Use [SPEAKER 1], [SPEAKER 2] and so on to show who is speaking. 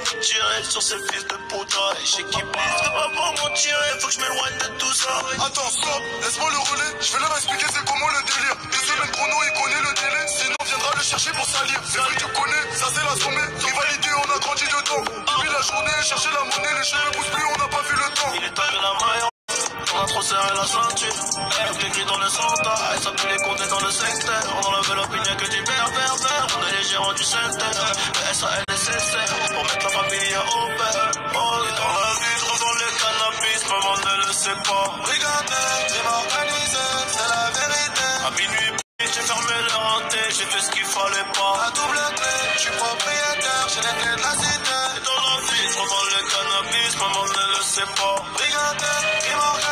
[SPEAKER 1] Tirer sur ces fils de poudre. Et j'ai qui pisse, mais pas pour m'en tirer. Faut que je m'éloigne de tout ça.
[SPEAKER 2] Attends, stop, laisse-moi le relais. Je vais leur expliquer c'est comment le délire. Une semaine chrono, il connaît le délai. Sinon, viendra le chercher pour salir. C'est vrai que tu connais, ça c'est la sommée. Rivalité, on a grandi dedans. Depuis la journée, chercher la monnaie. Les cheveux poussent plus, on n'a pas vu le temps.
[SPEAKER 1] Il est temps que la maille. On a trop serré la ceinture. Avec les grilles dans le centre. Et ça pue les comptes dans le secteur. On enlève l'opinion que du vert. On est les gérants du secteur. Le SAL nécessaire pour mettre la famille au père. Oh, et dans la vie, je revends le cannabis. Maman ne le sait pas.
[SPEAKER 2] Regardez, j'ai m'organisé, c'est la vérité.
[SPEAKER 1] À minuit, j'ai fermé le renté. J'ai fait ce qu'il fallait pas.
[SPEAKER 2] La double clé, je suis propriétaire, j'ai les clés de la cité.
[SPEAKER 1] Et dans la vie, je revends le cannabis. Maman ne le sait pas.
[SPEAKER 2] Regardez, j'ai m'organisé.